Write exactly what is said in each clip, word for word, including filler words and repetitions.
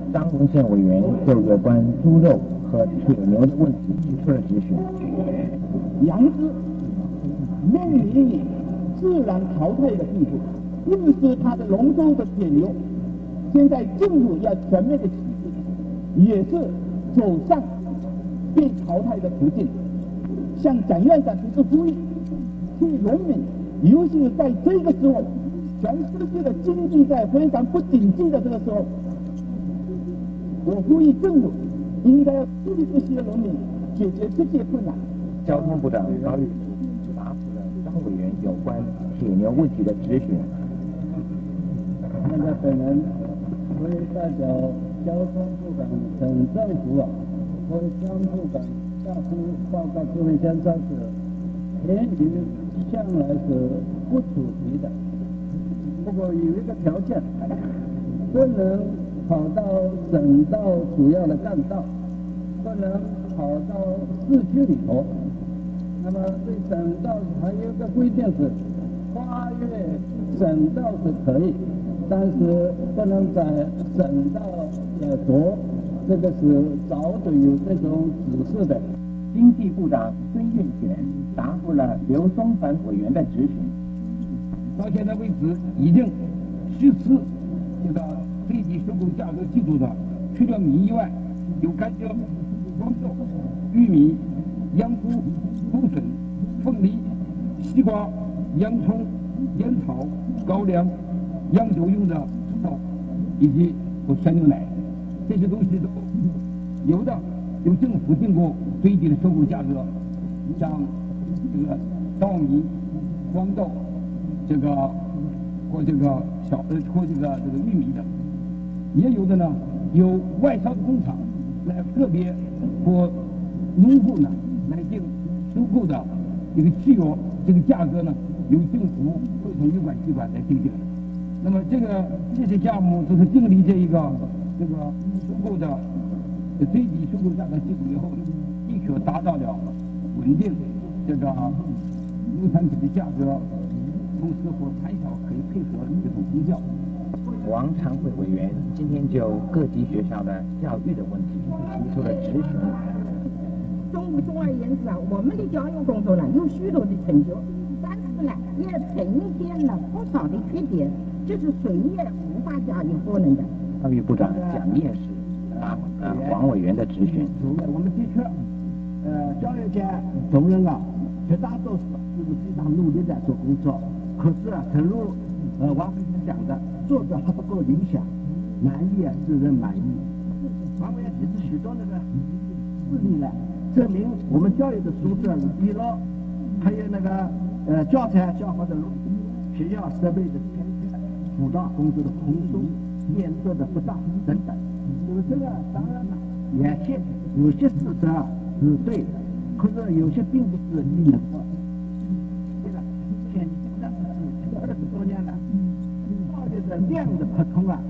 张文宪委员就有关猪肉和铁牛的问题提出了质询。 养殖面临于自然淘汰的地步，因此它的龙舟的铁牛，现在政府要全面的启动，也是走上被淘汰的途径。向蒋院长提出呼吁，替农民，尤其是在这个时候，全世界的经济在非常不景气的这个时候，我呼吁政府应该要助力这些农民解决这些困难。 交通部长高玉答复了张委员有关铁牛问题的质询。 现在本人为代表交通部长省政府啊，为交通部长下书报告诸位先生是，田鱼向来是不主题的，不过有一个条件，不能跑到省道主要的干道，不能跑到市区里头。那么对省道还有一个规定是，跨越省道是可以，但是不能在省道呃走，这个是早就有这种指示的。 经济部长孙运璇答复了刘松凡委员的质询。 到现在为止，已经实施这个最低收购价格基础上，除了米以外，有甘蔗、黄豆、玉米、秧菇、芦笋、凤梨、西瓜、洋葱、烟草、高粱、洋酒用的葡萄以及鲜牛奶，这些东西都有的由政府定过最低的收购价格，像这个稻米、黄豆，这个或这个小呃或这个这个玉米的，也有的呢由外销工厂来个别或农户呢来定收购的这个契约，这个价格呢由政府会同有关机关来定定的。那么这个这些项目都是订立这一个这个收购的最低收购价格基础以后，的确达到了稳定这个农产品的价格，同时和产销可以配合这种功效。 王常会委员今天就各级学校的教育的问题提出了质询。 中中而言之啊，我们的教育工作呢有许多的成就，但是呢也呈现了不少的缺点，这是谁也无法加以否认的。 教育部长蒋介石答呃王委员的质询。 我们的确，呃，教育界同仁啊，绝大多数都是非常努力在做工作。可是啊，正如呃王委员讲的，做的还不够理想，难以啊使人满意。王委员提出许多那个事例来证明我们教育的素质是低落，还有那个呃教材教学的学校设备的偏差，辅导工作的空疏，建设的不当等等。那么这个当然了，有些有些事实啊是对的，可是有些并不是一能的。对了，现在是二十多年了，教育的量的不同啊，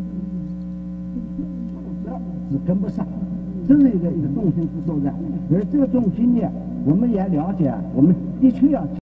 素质是跟不上，这是一个一个重心之所在。而这个重心呢，我们也了解，我们的确要。